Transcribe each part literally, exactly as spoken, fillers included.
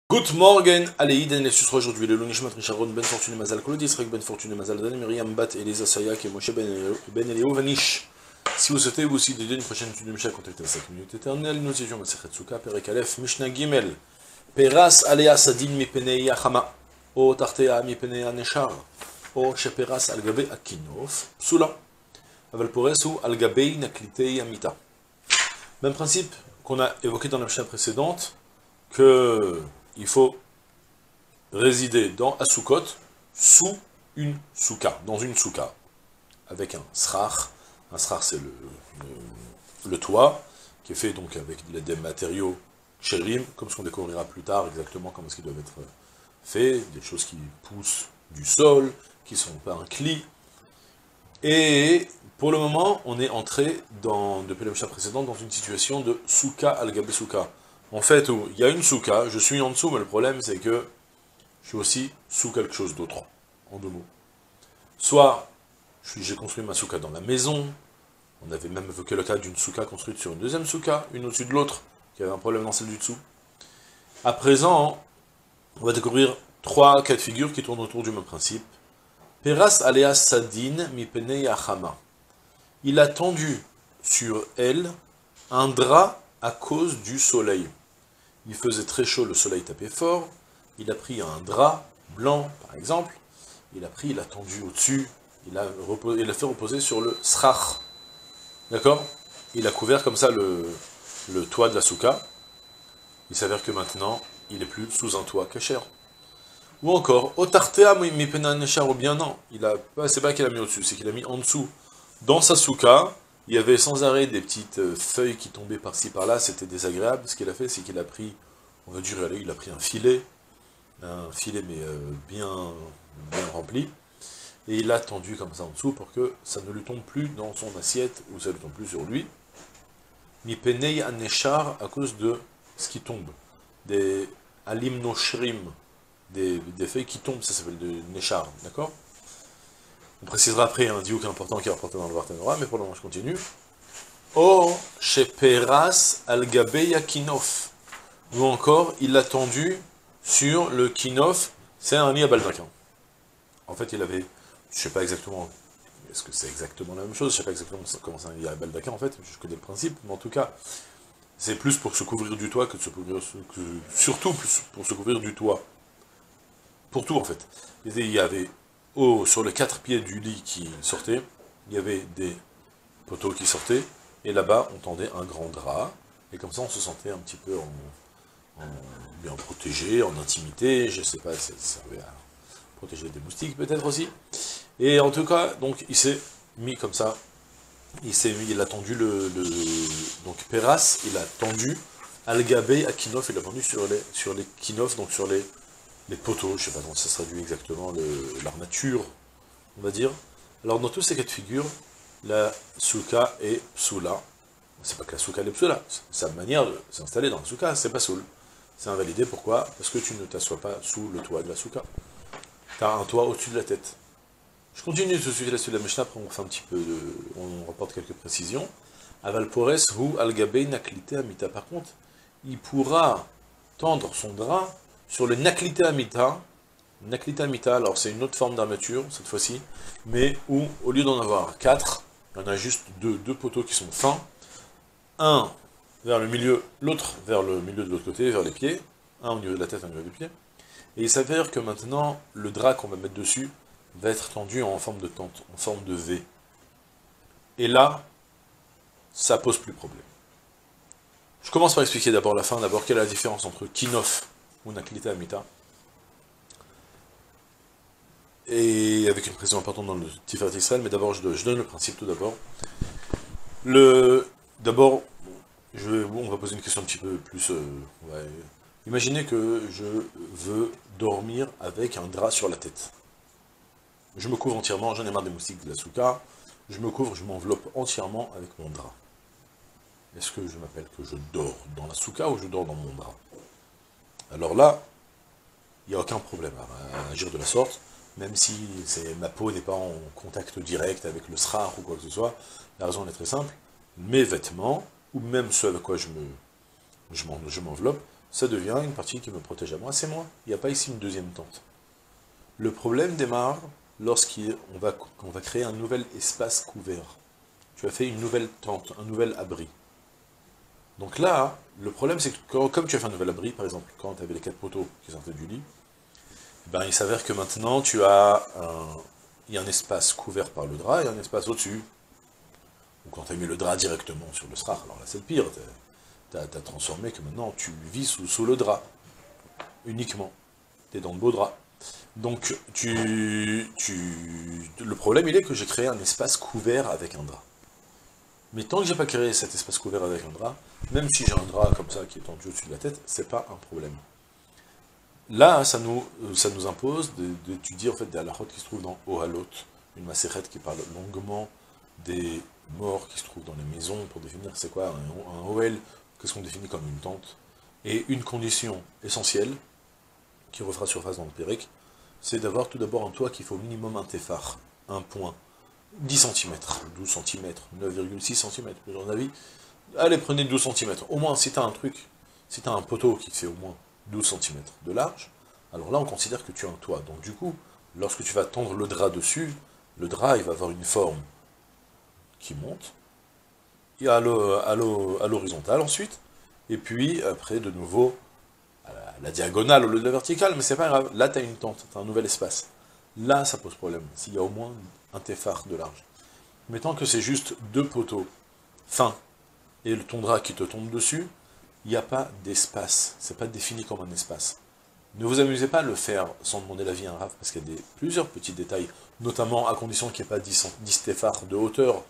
Good morning, allez, Iden et Susra aujourd'hui, le Longishmat Richard Ben Fortune Mazal Claude, Israël Ben Fortune Mazal Dan, Myriam Bat, Elisa Sayak et Moshe Ben Elio Vanish. Si vous souhaitez vous aussi dédier une prochaine étude de Mishnah, contactez la cinq minutes éternelles, nous étions Masechet Souka, Perek Aleph, Mishnah Gimel, Peras Alea Sadin Mipenei Yachama, O Tartea Mipenei Neshar, O Sheperas Algabe Akinof, Psula, Avalporesu Algabe Naklitei Amita. Même principe qu'on a évoqué dans la Mishnah précédente, que il faut résider dans Asukot, sous une souka, dans une souka, avec un srach. Un srach, c'est le, le, le toit, qui est fait donc avec des matériaux chérim, comme ce qu'on découvrira plus tard, exactement comment est-ce qu'ils doivent être faits, des choses qui poussent du sol, qui sont pas un cli. Et pour le moment, on est entré, dans, depuis la Mishnah précédente, dans une situation de souka al-gabe souka. En fait, où il y a une souka, je suis en dessous, mais le problème c'est que je suis aussi sous quelque chose d'autre, en deux mots. Soit j'ai construit ma souka dans la maison, on avait même évoqué le cas d'une souka construite sur une deuxième souka, une au-dessus de l'autre, qui avait un problème dans celle du dessous. À présent, on va découvrir trois cas de figure qui tournent autour du même principe. Peras alea sadin mi penei achama. Il a tendu sur elle un drap à cause du soleil. Il faisait très chaud, le soleil tapait fort, il a pris un drap blanc, par exemple, il a pris, il a tendu au-dessus, il a, reposé, il a fait reposer sur le srach, d'accord? Il a couvert comme ça le, le toit de la souka. Il s'avère que maintenant, il est plus sous un toit cachère. Ou encore, otartea mi pena neshar, ou bien non, il a, c'est pas qu'il a mis au-dessus, c'est qu'il a mis en dessous. Dans sa souka, il y avait sans arrêt des petites feuilles qui tombaient par-ci par-là, c'était désagréable. Ce qu'il a fait, c'est qu'il a pris, on va dire, allez, il a pris un filet, un filet mais euh, bien, bien rempli, et il l'a tendu comme ça en dessous pour que ça ne lui tombe plus dans son assiette, ou ça ne lui tombe plus sur lui. Mi penei aneshar, à cause de ce qui tombe, des alim noshrim, des, des feuilles qui tombent, ça s'appelle de neshar, d'accord? On précisera après un diouk important qui est rapporté dans le Vartanora, mais pour le moment je continue. Oh, chez Peras al-Gabe Yakinof. Ou encore, il l'a tendu sur le Kinof, c'est un lit à baldaquin. En fait, il avait, je sais pas exactement, est-ce que c'est exactement la même chose, je sais pas exactement comment c'est un lit à baldaquin en fait, je connais le principe, mais en tout cas, c'est plus pour se couvrir du toit que de se couvrir, que, surtout plus pour se couvrir du toit. Pour tout en fait. Il y avait Oh, sur les quatre pieds du lit qui sortaient, il y avait des poteaux qui sortaient, et là-bas, on tendait un grand drap, et comme ça, on se sentait un petit peu en, en, bien protégé, en intimité, je sais pas, ça servait à protéger des moustiques peut-être aussi. Et en tout cas, donc, il s'est mis comme ça, il s'est mis, il a tendu le, le donc, Peras, il a tendu Al-Gabe à Kinof, il a tendu sur les, sur les Kinof, donc sur les les poteaux, je ne sais pas comment ça se traduit exactement, l'armature, on va dire. Alors dans tous ces cas de figure, la souka est psoula. C'est pas que la souka est psoula, sa manière de s'installer dans la souka, c'est pas soul. C'est invalidé, pourquoi? Parce que tu ne t'assois pas sous le toit de la souka. Tu as un toit au-dessus de la tête. Je continue de suivre la suite de la Mishnah, après on fait un petit peu de... on rapporte quelques précisions. Avalpores hu algabei naklite amita. Par contre, il pourra tendre son drap sur le Naklita Amita. Naklita Amita, alors c'est une autre forme d'armature, cette fois-ci, mais où, au lieu d'en avoir quatre, il y en a juste deux, deux poteaux qui sont fins, un vers le milieu, l'autre vers le milieu de l'autre côté, vers les pieds, un au niveau de la tête, un au niveau des pieds, et il s'avère que maintenant, le drap qu'on va mettre dessus va être tendu en forme de tente, en forme de V. Et là, ça pose plus de problème. Je commence par expliquer d'abord la fin, d'abord quelle est la différence entre Kinof ou Naklita Amita, et avec une précision importante dans le Tiferet Israël, mais d'abord je, je donne le principe tout d'abord. Le D'abord, on va poser une question un petit peu plus... Euh, ouais. Imaginez que je veux dormir avec un drap sur la tête. Je me couvre entièrement, j'en ai marre des moustiques de la souka, je me couvre, je m'enveloppe entièrement avec mon drap. Est-ce que je m'appelle que je dors dans la souka ou je dors dans mon drap? Alors là, il n'y a aucun problème à agir de la sorte, même si ma peau n'est pas en contact direct avec le srach ou quoi que ce soit. La raison est très simple, mes vêtements, ou même ceux avec quoi je me, je m'enveloppe, ça devient une partie qui me protège à moi, c'est moi. Il n'y a pas ici une deuxième tente. Le problème démarre lorsqu'on va, on va créer un nouvel espace couvert. Tu as fait une nouvelle tente, un nouvel abri. Donc là, le problème c'est que quand, comme tu as fait un nouvel abri, par exemple, quand tu avais les quatre poteaux qui sortaient du lit, ben, il s'avère que maintenant tu as un, il y a un espace couvert par le drap et un espace au-dessus. Ou quand tu as mis le drap directement sur le srach, alors là c'est le pire, tu as, as transformé que maintenant tu vis sous, sous le drap, uniquement. Tu es dans le beau drap. Donc tu, tu, le problème il est que j'ai créé un espace couvert avec un drap. Mais tant que j'ai pas créé cet espace couvert avec un drap, même si j'ai un drap comme ça qui est tendu au-dessus de la tête, c'est pas un problème. Là, ça nous, ça nous impose d'étudier en fait des halakhot qui se trouvent dans Ohalot, une macérette qui parle longuement des morts qui se trouvent dans les maisons, pour définir c'est quoi un, un Ohel, qu'est-ce qu'on définit comme une tente. Et une condition essentielle, qui refera surface dans le Pérec, c'est d'avoir tout d'abord un toit qui fait au minimum un téphar, un point, dix centimètres, douze centimètres, neuf virgule six centimètres, plus mon avis. Allez, prenez douze centimètres. Au moins, si tu as un truc, si tu as un poteau qui fait au moins douze centimètres de large, alors là, on considère que tu as un toit. Donc du coup, lorsque tu vas tendre le drap dessus, le drap, il va avoir une forme qui monte, et à l'horizontale ensuite, et puis après, de nouveau, à la, la diagonale au lieu de la verticale, mais c'est pas grave. Là, tu as une tente, tu as un nouvel espace. Là, ça pose problème, s'il y a au moins un téphar de large. Mais tant que c'est juste deux poteaux fins, et le ton drap qui te tombe dessus, il n'y a pas d'espace, c'est pas défini comme un espace. Ne vous amusez pas à le faire sans demander l'avis à un raf, parce qu'il y a des, plusieurs petits détails, notamment à condition qu'il n'y ait pas dix, dix téphars de hauteur.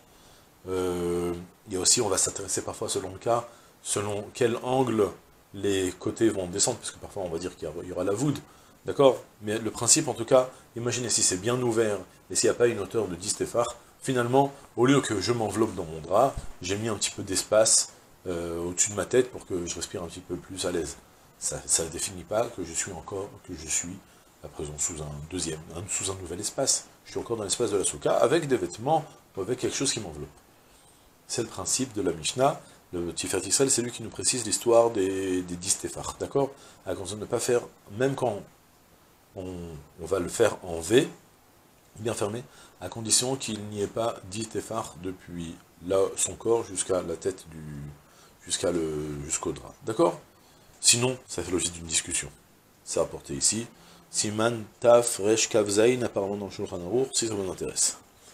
Euh, il y a aussi, on va s'intéresser parfois selon le cas, selon quel angle les côtés vont descendre, parce que parfois on va dire qu'il y aura la voûte, d'accord? Mais le principe en tout cas, imaginez si c'est bien ouvert, et s'il n'y a pas une hauteur de dix téphars, finalement, au lieu que je m'enveloppe dans mon drap, j'ai mis un petit peu d'espace euh, au-dessus de ma tête pour que je respire un petit peu plus à l'aise. Ça ne définit pas que je suis encore, que je suis à présent sous un deuxième, un, sous un nouvel espace. Je suis encore dans l'espace de la souka, avec des vêtements, ou avec quelque chose qui m'enveloppe. C'est le principe de la Mishnah. Le Tiferet Israël, c'est lui qui nous précise l'histoire des, des dix téphars, d'accord? À condition de ne pas faire, même quand on, on va le faire en V, bien fermé, à condition qu'il n'y ait pas dix téphars depuis là, son corps jusqu'à la tête du, jusqu'à le, jusqu'au drap, d'accord? Sinon, ça fait l'objet d'une discussion. C'est rapporté ici. Siman, Taf, Resh, Kavzaïn, apparemment dans le Shulchan Aruch, si ça vous intéresse.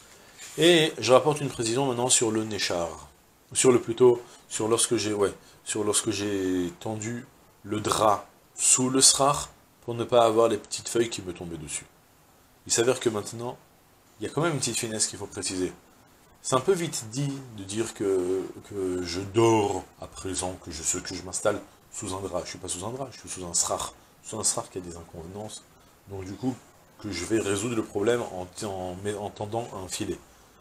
Et je rapporte une précision maintenant sur le Nechar. Sur le plutôt, sur lorsque j'ai, ouais, sur lorsque j'ai tendu le drap sous le srach, pour ne pas avoir les petites feuilles qui me tombaient dessus. Il s'avère que maintenant, il y a quand même une petite finesse qu'il faut préciser. C'est un peu vite dit de dire que, que je dors à présent, que je, que je m'installe sous un drap. Je ne suis pas sous un drap, je suis sous un srach. Sous un srach qui a des inconvéniences. Donc du coup, que je vais résoudre le problème en, en, en tendant un filet.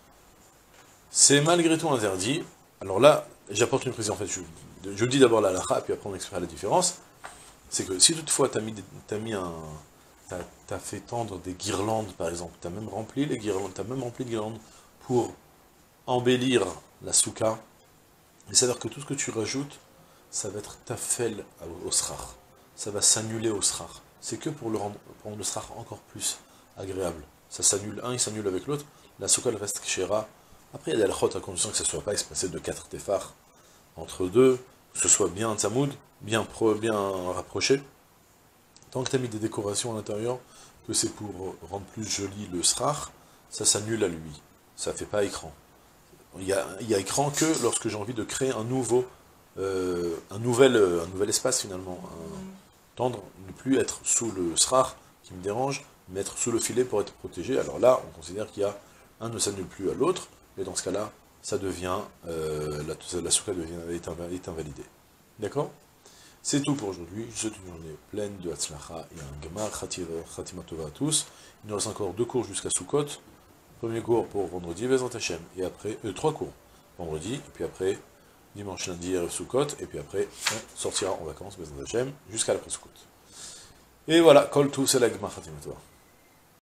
C'est malgré tout interdit. Alors là, j'apporte une précision. En fait, je, je dis d'abord la halakha, puis après on expliquera la différence. C'est que si toutefois tu as mis, t'as mis un... T'as, t'as fait tendre des guirlandes, par exemple. Tu as même rempli les guirlandes, t'as même rempli de guirlandes pour embellir la souka. Il s'avère que tout ce que tu rajoutes, ça va être tafel au srach. Ça va s'annuler au srach. C'est que pour le rendre, pour rendre le srach encore plus agréable. Ça s'annule, un il s'annule avec l'autre, la souka elle reste kshera. Après il y a des halachot à condition que ça ne soit pas espacé de quatre téphars entre deux, que ce soit bien tzamoud, bien, pro, bien rapproché. Tant que tu as mis des décorations à l'intérieur, que c'est pour rendre plus joli le srach, ça s'annule à lui. Ça ne fait pas écran. Il y a, il y a écran que lorsque j'ai envie de créer un nouveau, euh, un, nouvel, un nouvel espace finalement. Un, tendre, ne plus être sous le srach qui me dérange, mais être sous le filet pour être protégé. Alors là, on considère qu'il y a un ne s'annule plus à l'autre, et dans ce cas-là, ça devient, euh, la, la souka devient, est, inv est invalidée. D'accord? C'est tout pour aujourd'hui. Je souhaite une journée pleine de hatzlacha et un gemar chatima tova à tous. Il nous reste encore deux cours jusqu'à Sukkot. Premier cours pour vendredi, Bezrat Hashem, et après, euh, trois cours vendredi, et puis après, dimanche, lundi, Erev Sukkot, et puis après, on sortira en vacances, Bezrat Hashem, jusqu'à l'après Sukkot. Et voilà, Kol tout, c'est la gemar chatima tova.